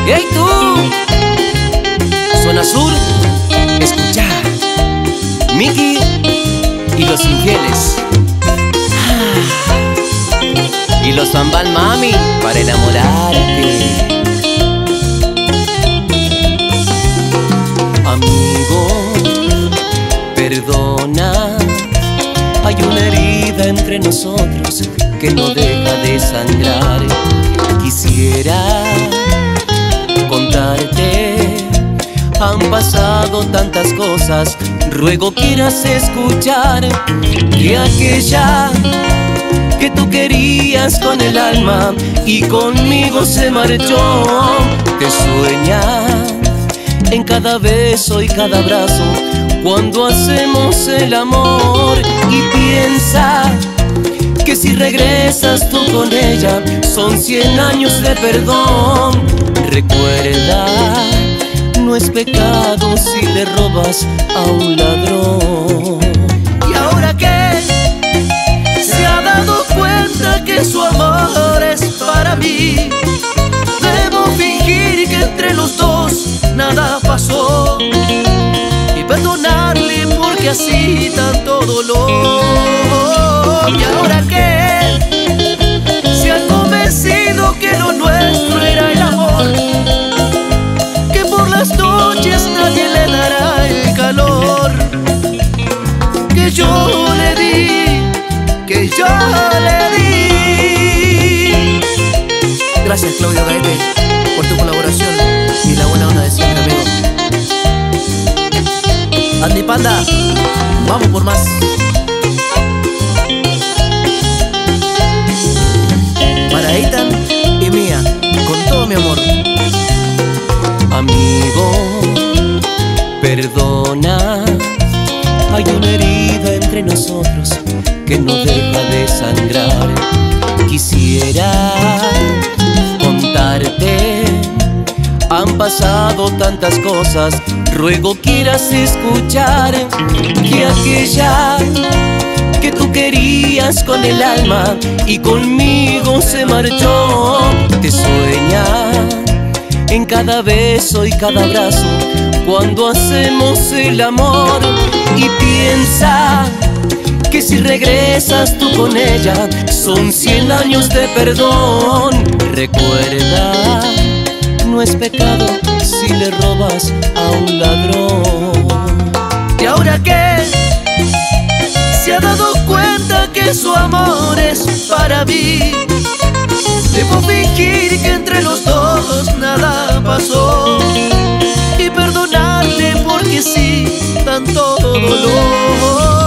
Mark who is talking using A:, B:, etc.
A: ¡Hey tú! Zona Sur, escucha Miki y los infieles. Y los Zambal Mami para enamorarte. Amigo, perdona, hay una herida entre nosotros que no deja de sangrar. Quisiera contarte, han pasado tantas cosas, ruego quieras escuchar que aquella que tú querías con el alma y conmigo se marchó, te sueña en cada beso y cada abrazo cuando hacemos el amor, y piensa que si regresas tú con ella son 100 años de perdón. Recuerda, no es pecado si le robas a un ladrón.
B: ¿Y ahora qué? Se ha dado cuenta que su amor es para mí. Debo fingir que entre los dos nada pasó y perdonarle porque así tanto dolor. ¿Y ahora qué? Se ha convencido que lo nuestro era el amor, que por las noches nadie le dará el calor que yo le di, que yo le di. Gracias, Claudio Gaete, por tu colaboración y la buena onda de siempre, amigo. Andy Panda, vamos por más. Para Eitan y Mía, con todo mi amor.
A: Amigo, perdona, hay una herida entre nosotros que no deja de sangrar. Quisiera contarte, han pasado tantas cosas, ruego quieras escuchar que aquella que tú querías con el alma y conmigo se marchó, te sueña en cada beso y cada abrazo cuando hacemos el amor, y piensa que si regresas tú con ella son 100 años de perdón. Recuerda, no es pecado si le robas a un ladrón.
B: ¿Y ahora qué? Se ha dado cuenta que su amor es para mí. Debo fingir que entre los dos nada pasó y perdonarle porque sí tanto dolor.